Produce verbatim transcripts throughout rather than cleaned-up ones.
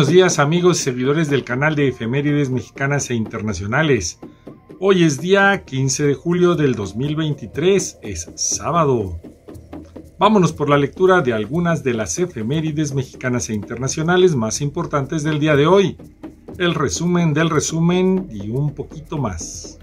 Buenos días amigos y seguidores del canal de Efemérides Mexicanas e Internacionales. Hoy es día quince de julio del dos mil veintitrés, es sábado. Vámonos por la lectura de algunas de las efemérides mexicanas e internacionales más importantes del día de hoy. El resumen del resumen y un poquito más.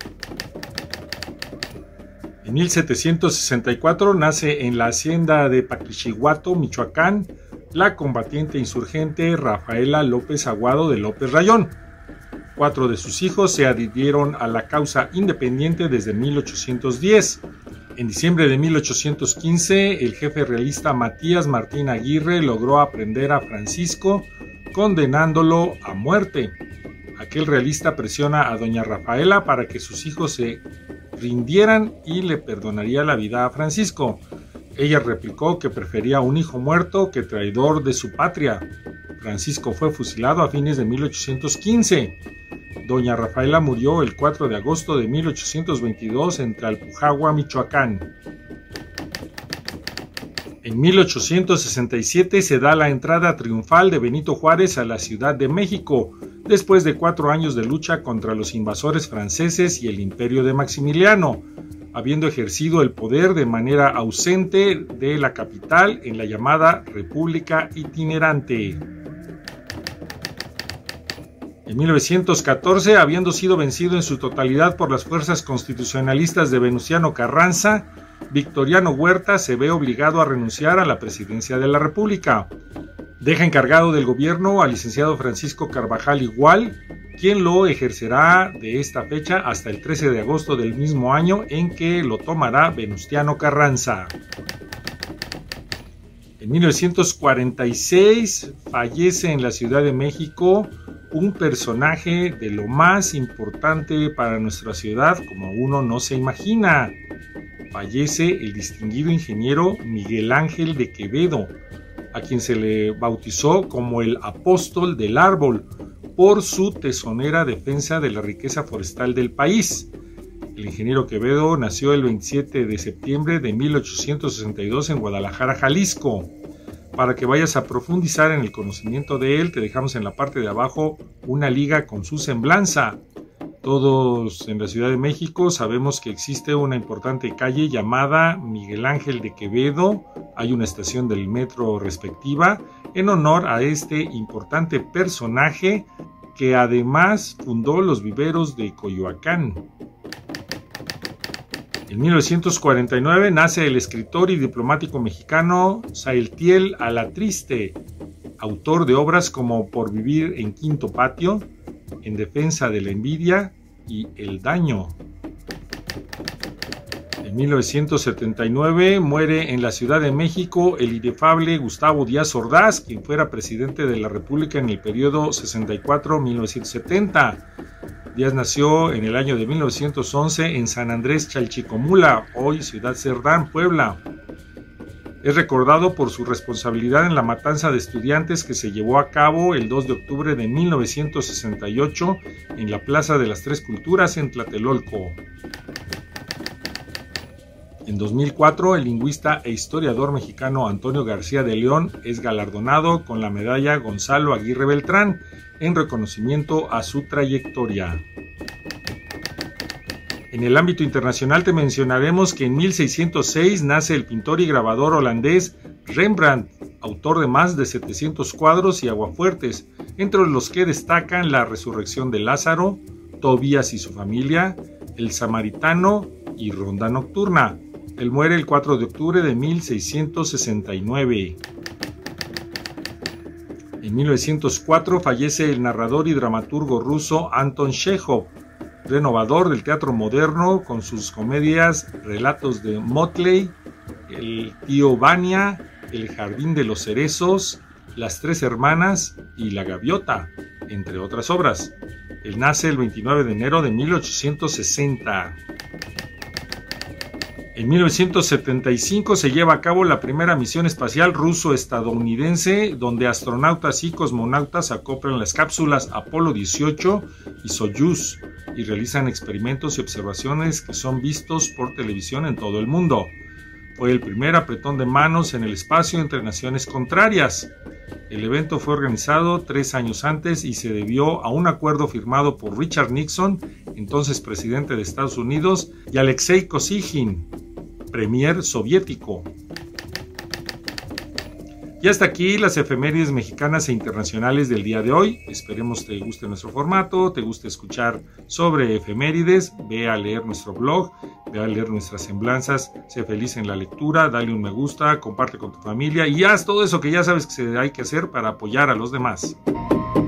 En mil setecientos sesenta y cuatro nace en la hacienda de Paquichihuato, Michoacán, la combatiente insurgente Rafaela López Aguado de López Rayón. Cuatro de sus hijos se adhirieron a la causa independiente desde mil ochocientos diez. En diciembre de mil ochocientos quince, el jefe realista Matías Martín Aguirre logró aprehender a Francisco, condenándolo a muerte. Aquel realista presiona a doña Rafaela para que sus hijos se rindieran y le perdonaría la vida a Francisco. Ella replicó que prefería un hijo muerto que traidor de su patria. Francisco fue fusilado a fines de mil ochocientos quince. Doña Rafaela murió el cuatro de agosto de mil ochocientos veintidós en Tlalpujahua, Michoacán. En mil ochocientos sesenta y siete se da la entrada triunfal de Benito Juárez a la Ciudad de México, después de cuatro años de lucha contra los invasores franceses y el imperio de Maximiliano, habiendo ejercido el poder de manera ausente de la capital en la llamada República Itinerante. En mil novecientos catorce, habiendo sido vencido en su totalidad por las fuerzas constitucionalistas de Venustiano Carranza, Victoriano Huerta se ve obligado a renunciar a la presidencia de la República. Deja encargado del gobierno al licenciado Francisco Carvajal Igual, quien lo ejercerá de esta fecha hasta el trece de agosto del mismo año en que lo tomará Venustiano Carranza. En mil novecientos cuarenta y seis fallece en la Ciudad de México un personaje de lo más importante para nuestra ciudad, como uno no se imagina. Fallece el distinguido ingeniero Miguel Ángel de Quevedo, a quien se le bautizó como el apóstol del árbol, por su tesonera defensa de la riqueza forestal del país. El ingeniero Quevedo nació el veintisiete de septiembre de mil ochocientos sesenta y dos en Guadalajara, Jalisco. Para que vayas a profundizar en el conocimiento de él, te dejamos en la parte de abajo una liga con su semblanza. Todos en la Ciudad de México sabemos que existe una importante calle llamada Miguel Ángel de Quevedo. Hay una estación del metro respectiva en honor a este importante personaje que además fundó los viveros de Coyoacán. En mil novecientos cuarenta y nueve nace el escritor y diplomático mexicano Saeltiel Alatriste, autor de obras como Por vivir en Quinto Patio, En defensa de la envidia y El daño. En mil novecientos setenta y nueve muere en la Ciudad de México el inefable Gustavo Díaz Ordaz, quien fuera presidente de la República en el periodo sesenta y cuatro a mil novecientos setenta. Díaz nació en el año de mil novecientos once en San Andrés Chalchicomula, hoy Ciudad Cerdán, Puebla. Es recordado por su responsabilidad en la matanza de estudiantes que se llevó a cabo el dos de octubre de mil novecientos sesenta y ocho en la Plaza de las Tres Culturas en Tlatelolco. En dos mil cuatro, el lingüista e historiador mexicano Antonio García de León es galardonado con la medalla Gonzalo Aguirre Beltrán en reconocimiento a su trayectoria. En el ámbito internacional te mencionaremos que en mil seiscientos seis nace el pintor y grabador holandés Rembrandt, autor de más de setecientos cuadros y aguafuertes, entre los que destacan La resurrección de Lázaro, Tobías y su familia, El samaritano y Ronda nocturna. Él muere el cuatro de octubre de mil seiscientos sesenta y nueve. En mil novecientos cuatro fallece el narrador y dramaturgo ruso Anton Chekhov, renovador del teatro moderno con sus comedias Relatos de Motley, El tío Vania, El jardín de los cerezos, Las tres hermanas y La gaviota, entre otras obras. Él nace el veintinueve de enero de mil ochocientos sesenta. En mil novecientos setenta y cinco se lleva a cabo la primera misión espacial ruso-estadounidense, donde astronautas y cosmonautas acoplan las cápsulas Apolo dieciocho y Soyuz y realizan experimentos y observaciones que son vistos por televisión en todo el mundo. Fue el primer apretón de manos en el espacio entre naciones contrarias. El evento fue organizado tres años antes y se debió a un acuerdo firmado por Richard Nixon, entonces presidente de Estados Unidos, y Alexei Kosygin, premier soviético. Y hasta aquí las efemérides mexicanas e internacionales del día de hoy. Esperemos te guste nuestro formato, te guste escuchar sobre efemérides. Ve a leer nuestro blog, ve a leer nuestras semblanzas. Sé feliz en la lectura, dale un me gusta, comparte con tu familia y haz todo eso que ya sabes que se hay que hacer para apoyar a los demás.